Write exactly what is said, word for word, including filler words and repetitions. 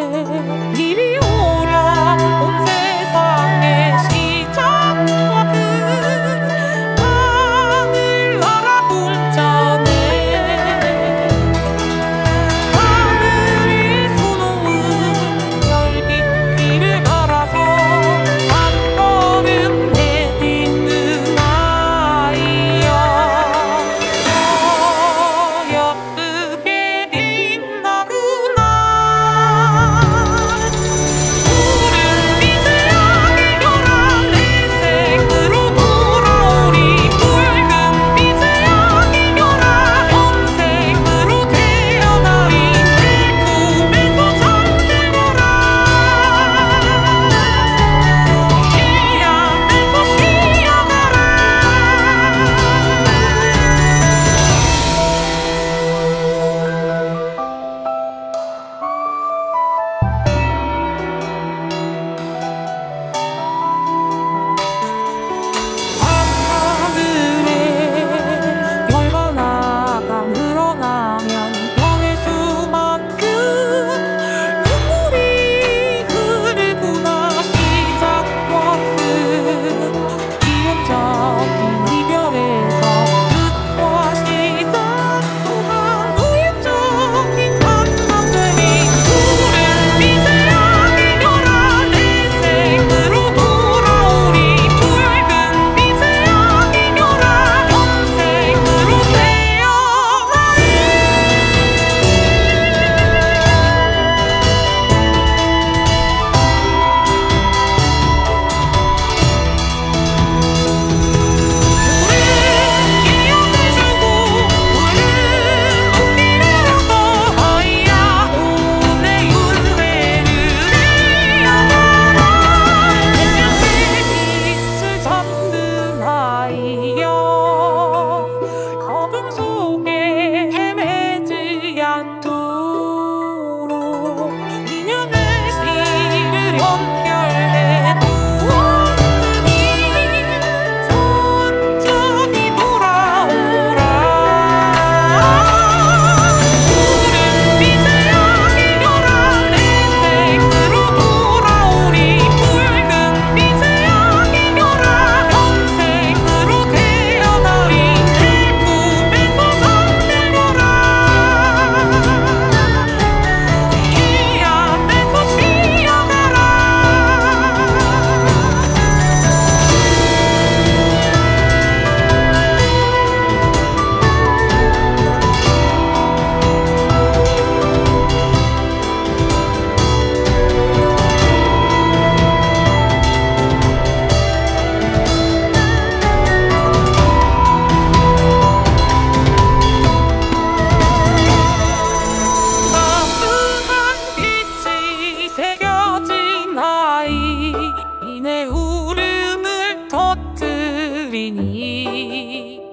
이리 오랴 온 세상의 시작과 끝 하늘나라 궁전에 하늘이 수놓은 별빛을 갈아서 한 걸음 내딛는 아이여 너 예쁘게 빛나구나. 푸른빛의 아기별아 내 생으로 돌아오리. 붉은빛의 아기별아 현생으로 태어나리. 내 꿈에서 잠들거라. 이 안에서 쉬어가라. 밤하늘에 별과 나가 늘어나면 별의 수만큼 눈물이 흐르구나. 시작과 끝 기원적인 이별에서 끝과 시작 또한 우연적인 만남들이 푸른빛의 아기별아 내 생으로 돌아오리. 붉은빛의 아기별아 현생으로 태어나리. 우린 기억을 주고 우는 온기를 얻어 아이야 내 윤회를 이어가라. 생명의 빛을 잡는 아이여 어둠 속에 헤매지 않도록 인연의 씨를 연결해 두었으니 천천히 돌아오라. 푸른빛의 아기별아 내 생으로 돌아오리. 붉은빛의 아기별아 현생으로 태어나리. 내 꿈에서 잠들거라. 이 안에서 쉬어가라. 따스한 빛이 새겨진 아이 내 울음을 터뜨리니